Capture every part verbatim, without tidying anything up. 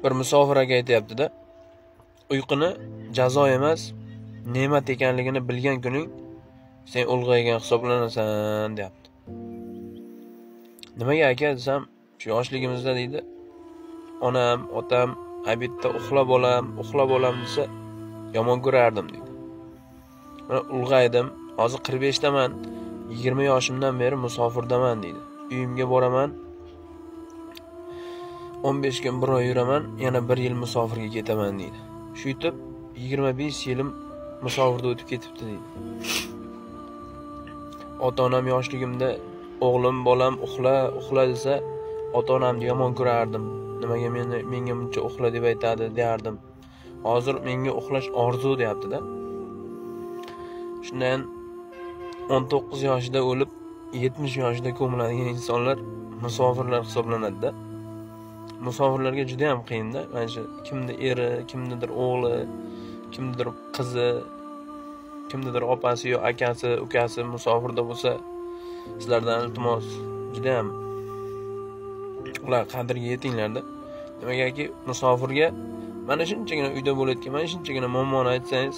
bir musofir aka aytayapti-da, uyquni jazo emas, ne'mat ekanligini bilgan kuning sen ulg'aygan hisoblanasan, deyapti. Nimaga aka desam, shu yoshligimizda deydi, onam, otam abitda uxlab olam, uxlab olam desa yomon ko'rardim deydi. Men ulg'aydim, hozir qirq beshdaman, yigirma yoshimdan beri musofirdaman deydi. Uyimga boraman, o'n besh kun bir oy yuraman, yana bir yil musofirga ketaman deydi. Shu yetib yigirma besh yilim musofirda o'tib ketibdi deydi. Ota-onam yoshligimda o'g'lim, bolam uxla, uxla desa, ota-onamni yomon ko'rardim. Nimaga meni menga buncha uxla deb aytadi, derdim. Hozir menga uxlash orzu deyapti-da. Shundan o'n to'qqiz yoshida o'lib, yetmish yoshida ko'miladigan insonlar musofirlar hisoblanadi-da. Musofirlarga juda ham qiyin-da. Mana shu kimdir eri, kimdir o'g'li, kimdir qizi, kimdir opasi yo akasi, ukasi musofirda bo'lsa, sizlardan iltimos juda ham ular qadriga yetinglar-da. Nimagaki musofirga mana shunchagina uyda bo'layotgan, mana shunchagina muammoni aytsangiz,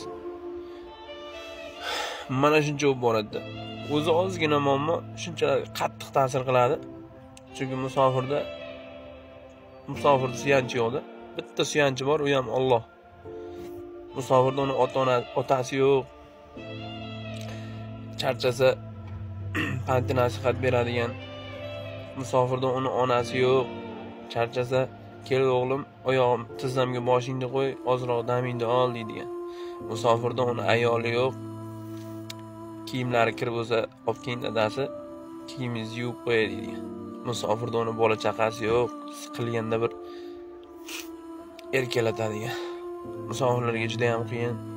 mana shuncha bo'lib boradi. O'zi ozgina muammo shuncha qattiq ta'sir qiladi. Chunki musofirda musofir suyanchi yo'qda. Bitta suyanchi bor, u ham Alloh. Musofirda uni ota-ona, otasi yo'q. Charchasa pand nasihat beradigan. Musofirda uni onasi yo'q. Charchasa, "Kel o'g'lim, oyog'im tizzamga boshingni qo'y, ozroq damingni ol" deydigan. Musofirda uni ayoli yo'q. Kiyimlari kir bo'lsa, olib keyin dadasi kiyimingizni yuvib qo'yay deydigan. Musofirda uni bola chaqasi yo'q, siqilganda bir erkalatadigan. Musofirlarga juda ham qiyin.